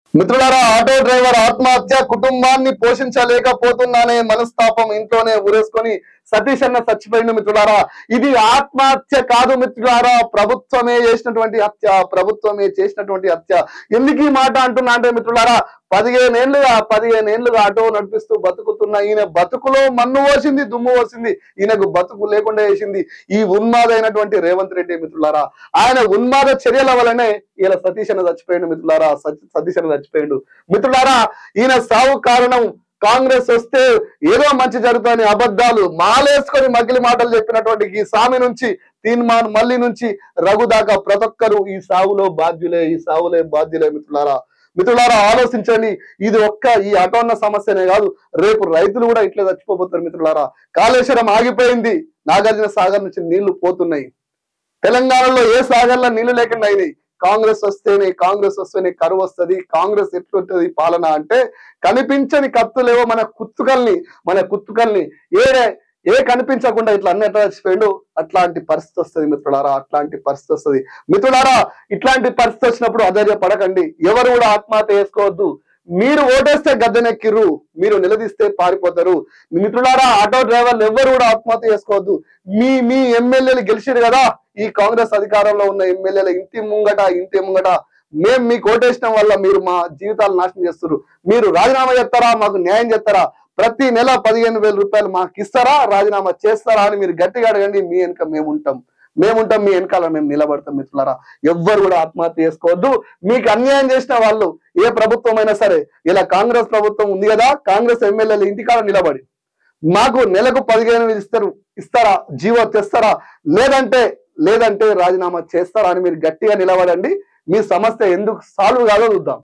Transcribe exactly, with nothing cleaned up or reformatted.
మిత్రులారా, auto driver ఆత్మహత్య, కుటుంబాన్ని పోషించలేకపోతున్నానే మనస్తాపం ఇంట్లోనే ఊరేసుకొని సతీష్ అన్న చచ్చిపోయింది. మిత్రులారా, ఇది ఆత్మహత్య కాదు మిత్రులారా, ప్రభుత్వమే చేసినటువంటి హత్య, ప్రభుత్వమే చేసినటువంటి హత్య. ఎందుకు ఈ మాట అంటున్నా అంటే మిత్రులారా, పదిహేనేళ్లుగా పదిహేనేళ్లుగా ఆటో నడిపిస్తూ బతుకుతున్న ఈయన బతుకులో మన్ను పోసింది, దుమ్ము పోసింది, ఈయనకు బతుకు లేకుండా చేసింది ఈ ఉన్మాదైనటువంటి రేవంత్ రెడ్డి. మిత్రులారా, ఆయన ఉన్మాద చర్యల వల్లనే ఇలా సతీష్ అన్న చచ్చిపోయిండు. మిత్రులారా, సతీష్ అన్న చచ్చిపోయిండు. మిత్రులారా, ఈయన సావు కారణం కాంగ్రెస్ వస్తే ఏదో మంచి జరుగుతాయని అబద్ధాలు మాలేసుకొని మగిలి మాటలు చెప్పినటువంటి ఈ సామి నుంచి తీన్మాన్ మల్లి నుంచి రఘు దాకా ప్రతి ఒక్కరు ఈ సావులో బాధ్యులే, ఈ సావులే బాధ్యులే. మిత్రులారా మిత్రులారా ఆలోచించండి. ఇది ఒక్క ఈ ఆటోన్న సమస్యనే కాదు, రేపు రైతులు కూడా ఇట్లా చచ్చిపోతారు. మిత్రులారా, కాళేశ్వరం ఆగిపోయింది, నాగార్జున సాగర్ నుంచి నీళ్లు పోతున్నాయి. తెలంగాణలో ఏ సాగర్లో నీళ్లు లేకుండా అయినాయి. కాంగ్రెస్ వస్తేనే కాంగ్రెస్ వస్తేనే కరువు వస్తుంది. కాంగ్రెస్ ఎట్లుంటది పాలన అంటే కనిపించని కత్తులేవో మన కుత్తుకల్ని మన కుత్తుకల్ని ఏ ఏ కనిపించకుండా ఇట్లా అన్ని ఎట్లా చచ్చిపోయిండు అట్లాంటి పరిస్థితి వస్తుంది. మిత్రులారా, అట్లాంటి పరిస్థితి వస్తుంది. మిత్రులారా, ఇట్లాంటి పరిస్థితి వచ్చినప్పుడు అధైర్య పడకండి. ఎవరు కూడా ఆత్మహత్య చేసుకోవద్దు. మీరు ఓటేస్తే గద్దెనెక్కిర్రు, మీరు నిలదీస్తే పారిపోతారు. మిత్రులారా, ఆటో డ్రైవర్లు ఎవరు కూడా ఆత్మహత్య చేసుకోవద్దు. మీ మీ ఎమ్మెల్యేలు గెలిచిరు కదా, ఈ కాంగ్రెస్ అధికారంలో ఉన్న ఎమ్మెల్యేల ఇంటి ముంగట ఇంటి ముంగట మేము మీకు ఓటేసిన వల్ల మీరు మా జీవితాలు నాశనం చేస్తున్నారు. మీరు రాజీనామా చేస్తారా, మాకు న్యాయం చేస్తారా, ప్రతి నెల పదిహేను వేల రూపాయలు మాకు ఇస్తారా, రాజీనామా చేస్తారా అని మీరు గట్టిగా అడగండి. మీ వెనుక మేముంటాం మేముంటాం మీ వెనకాల మేము నిలబడతాం. మిత్రులారా, ఎవ్వరు కూడా ఆత్మహత్య చేసుకోవద్దు. మీకు అన్యాయం చేసిన వాళ్ళు ఏ ప్రభుత్వం అయినా సరే, ఇలా కాంగ్రెస్ ప్రభుత్వం ఉంది కదా, కాంగ్రెస్ ఎమ్మెల్యేలు ఇంటికాడ నిలబడి మాకు నెలకు పదిహేను వేలు ఇస్తారు ఇస్తారా, జీవో తెస్తారా, లేదంటే లేదంటే రాజీనామా చేస్తారా అని మీరు గట్టిగా నిలబడండి. మీ సమస్య ఎందుకు సాల్వ్ కాదో చూద్దాం.